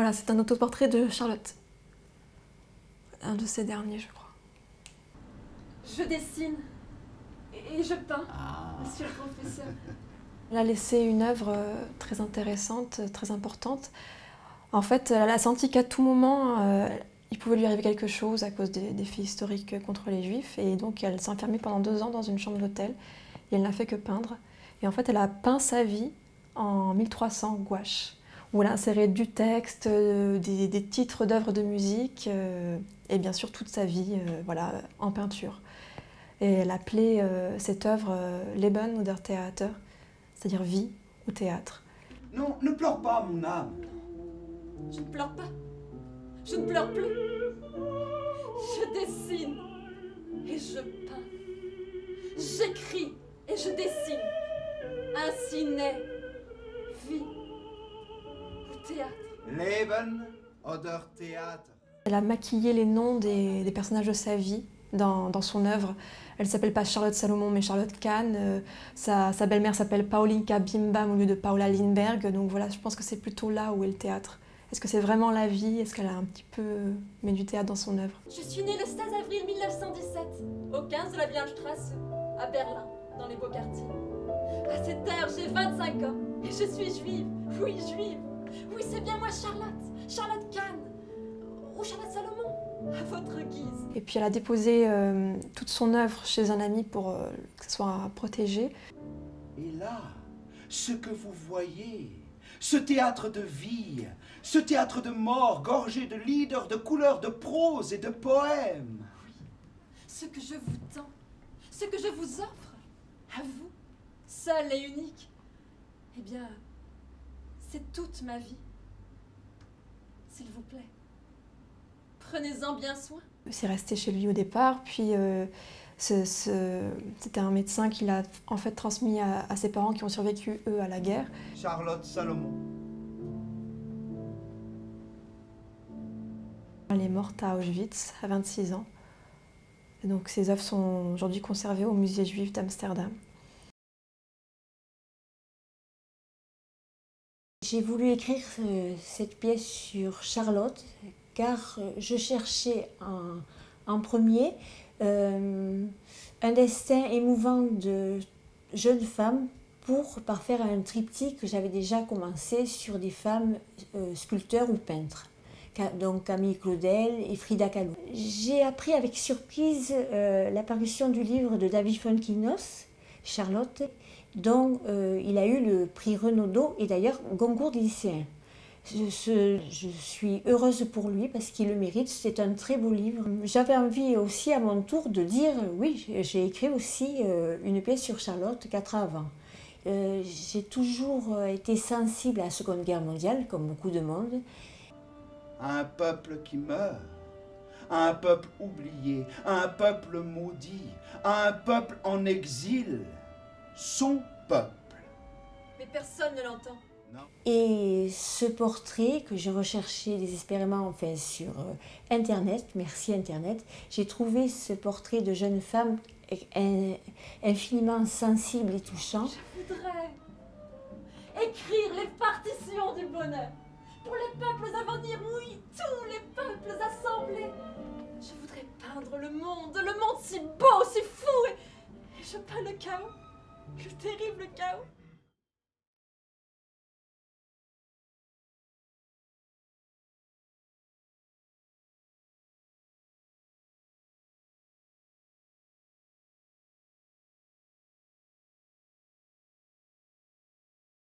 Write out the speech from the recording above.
Voilà, c'est un autoportrait de Charlotte. Un de ses derniers, je crois. Je dessine et je peins, monsieur le professeur. Elle a laissé une œuvre très intéressante, très importante. En fait, elle a senti qu'à tout moment, il pouvait lui arriver quelque chose à cause des faits historiques contre les Juifs. Et donc, elle s'est enfermée pendant 2 ans dans une chambre d'hôtel. Et elle n'a fait que peindre. Et en fait, elle a peint sa vie en 1300 gouache, où elle a inséré du texte, des titres d'œuvres de musique, et bien sûr toute sa vie voilà, en peinture. Et elle appelait cette œuvre Leben oder Theater, c'est-à-dire vie ou théâtre. Non, ne pleure pas, mon âme. Je ne pleure pas. Je ne pleure plus. Je dessine et je peins. J'écris et je dessine. Ainsi naît vie ou théâtre. Leben oder Theater. Elle a maquillé les noms des personnages de sa vie dans son œuvre. Elle ne s'appelle pas Charlotte Salomon, mais Charlotte Kahn. Sa belle-mère s'appelle Paulinka Bimbam au lieu de Paula Lindbergh. Donc voilà, je pense que c'est plutôt là où est le théâtre. Est-ce que c'est vraiment la vie? Est-ce qu'elle a un petit peu mis du théâtre dans son œuvre? Je suis née le 16 avril 1917, au 15 de la Wilhelmstrasse, à Berlin, dans les beaux quartiers. À cette heure, j'ai 25 ans, et je suis juive. Oui, juive. Oui, c'est bien moi, Charlotte Kahn, ou Charlotte Salomon, à votre guise. Et puis elle a déposé toute son œuvre chez un ami pour que ce soit protégé. Et là, ce que vous voyez, ce théâtre de vie, ce théâtre de mort gorgé de leaders, de couleurs, de prose et de poèmes. Oui, ce que je vous tends, ce que je vous offre, à vous, seul et unique, eh bien, c'est toute ma vie. S'il vous plaît, prenez-en bien soin. C'est resté chez lui au départ, puis c'était un médecin qui l'a en fait transmis à ses parents qui ont survécu, eux, à la guerre. Charlotte Salomon. Elle est morte à Auschwitz à 26 ans. Et donc ses œuvres sont aujourd'hui conservées au musée juif d'Amsterdam. J'ai voulu écrire cette pièce sur Charlotte car je cherchais en premier un destin émouvant de jeune femme pour parfaire un triptyque que j'avais déjà commencé sur des femmes sculpteurs ou peintres. Donc Camille Claudel et Frida Kahlo. J'ai appris avec surprise l'apparition du livre de David Fuenquinos, Charlotte, dont il a eu le prix Renaudot et d'ailleurs Goncourt des lycéens. Je suis heureuse pour lui parce qu'il le mérite, c'est un très beau livre. J'avais envie aussi à mon tour de dire, oui, j'ai écrit aussi une pièce sur Charlotte 4 ans avant. J'ai toujours été sensible à la Seconde Guerre mondiale, comme beaucoup de monde. À un peuple qui meurt, à un peuple oublié, à un peuple maudit, à un peuple en exil, son peuple. Mais personne ne l'entend. Non. Et ce portrait que j'ai recherché désespérément enfin, sur Internet, merci Internet, j'ai trouvé ce portrait de jeune femme infiniment sensible et touchant. Je voudrais écrire les partitions du bonheur. Pour les peuples à venir, oui, tous les peuples assemblés. Je voudrais peindre le monde si beau, si fou, et je peins le chaos, le terrible chaos.